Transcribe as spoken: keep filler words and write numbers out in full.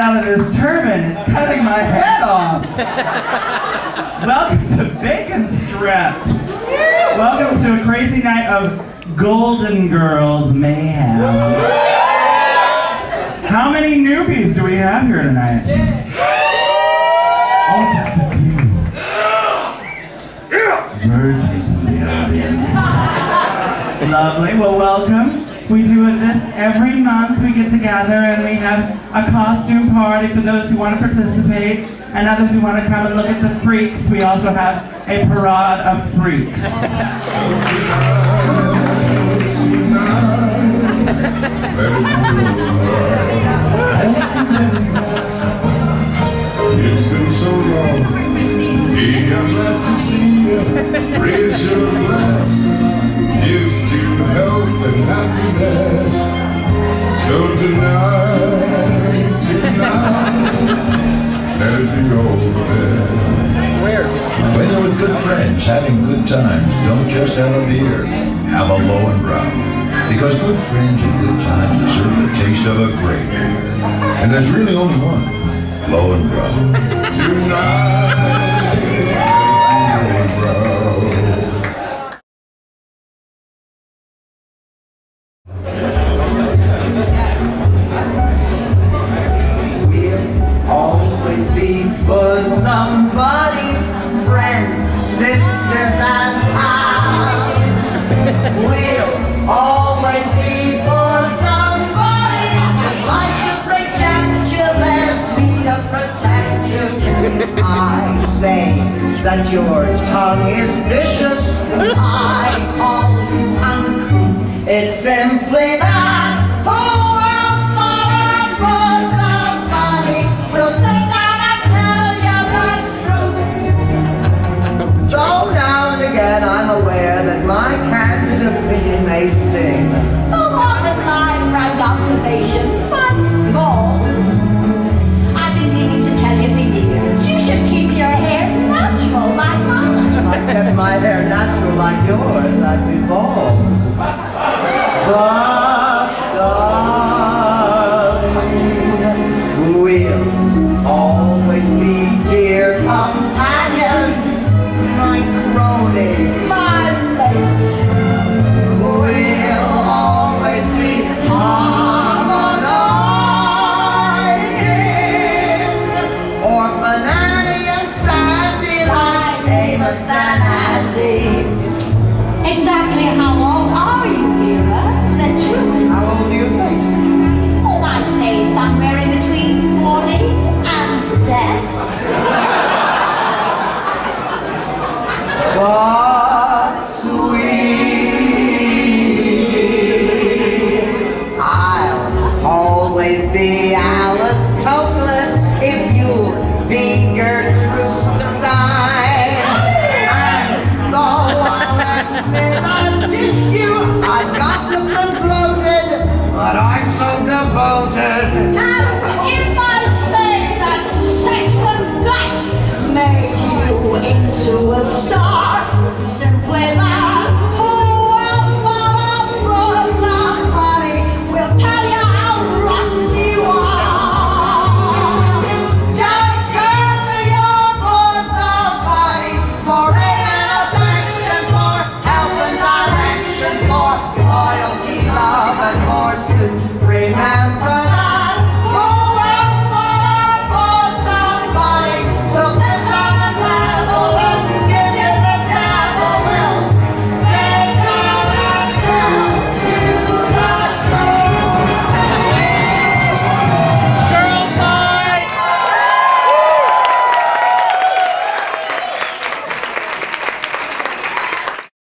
out of this turban. It's cutting my head off. Welcome to Bacon Strip. Welcome to a crazy night of Golden Girls mayhem. How many newbies do we have here tonight? Oh, just a few. Virgins in the audience. Lovely. Well, welcome. We do this every month. We get together and we have a costume party for those who want to participate and others who want to come and look at the freaks. We also have a parade of freaks. It's been so long. Hey, I'm glad to see you. Raise your glass. Here's to health and happiness. So tonight, tonight, let it be all the best. When you're with good friends, having good times, don't just have a beer, have a Lowenbrau. Because good friends and good times deserve the taste of a great beer. And there's really only one, Lowenbrau. Tonight, Lowenbrau. Always be for somebody's friends, sisters, and pals. We'll always be for somebody's. If life should reject you, there's me to protect you. I say that your tongue is vicious. I call you uncouth. It's simply that. I'm aware that my candid opinion may sting. Though more than my frank observations, but small. I've been meaning to tell you for years, you should keep your hair natural like mine. If I kept my hair natural like yours, I'd be bald. But, darling, we'll always be dear companions. My crony, My mate. we'll always be harmonizing. Orphan Annie and Sandy, like Amos and Andy. Exactly how old are you, Vera? The truth. How old do you think? Oh, I'd say somewhere in between forty and death. But sweet, I'll always be Alice Toklas if you'll be Gertrude Stein. And though I'll admit I've dished you, I've gossiped and gloated, but I'm so devoted. And if I say that sex and guts made you into a star,